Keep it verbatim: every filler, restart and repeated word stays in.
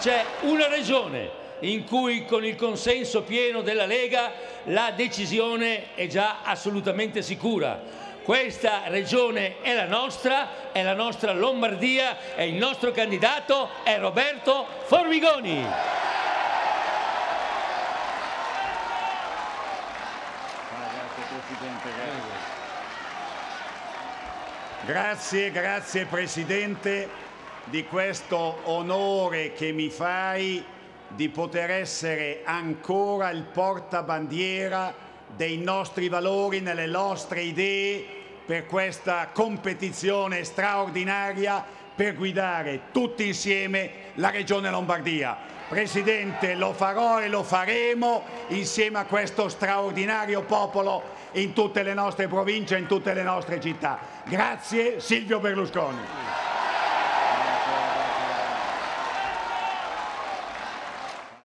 c'è una regione in cui con il consenso pieno della Lega la decisione è già assolutamente sicura. Questa regione è la nostra, è la nostra Lombardia e il nostro candidato è Roberto Formigoni. Grazie, grazie Presidente di questo onore che mi fai di poter essere ancora il portabandiera dei nostri valori, nelle nostre idee per questa competizione straordinaria per guidare tutti insieme la Regione Lombardia. Presidente, lo farò e lo faremo insieme a questo straordinario popolo in tutte le nostre province e in tutte le nostre città. Grazie Silvio Berlusconi.